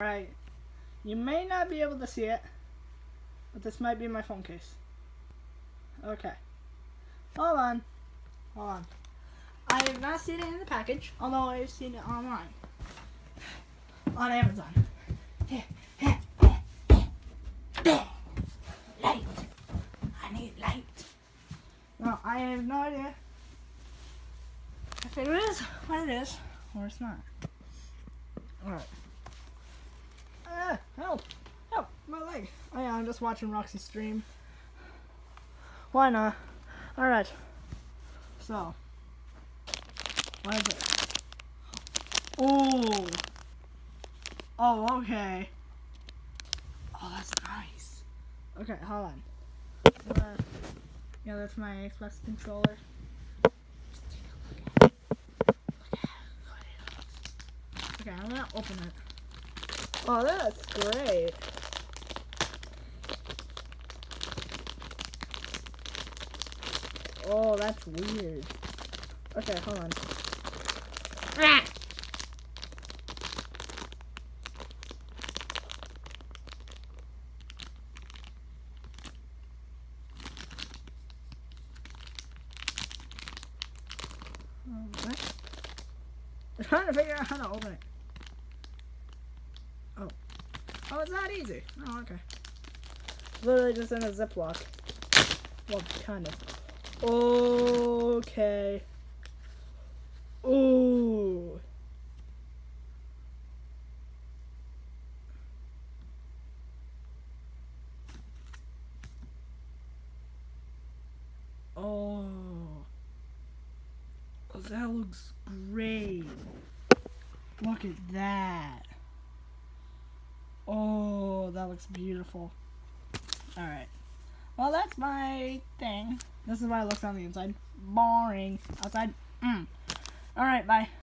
Alright, you may not be able to see it, but this might be my phone case. Okay. Hold on. I have not seen it in the package, although I have seen it online. On Amazon. Light. I need light. No, I have no idea if it is what it is or it's not. Alright. Help! Help! My leg! Oh yeah, I'm just watching Roxy stream. Why not? Alright. So. What is it? Oh! Oh, okay. Oh, that's nice. Okay, hold on. Yeah, that's my Xbox controller. Just take a look at it. Look at it. Okay, I'm gonna open it. Oh, that's great. Oh, that's weird. Okay, hold on. Ah! What? I'm trying to figure out how to open it. Oh. Oh, it's not easy. Oh, okay. Literally just in a Ziploc. Well, kind of. Okay. Ooh. Oh. Oh, that looks great. Look at that. Oh, that looks beautiful. Alright. Well, that's my thing. This is what it looks on the inside. Boring. Outside. Alright, bye.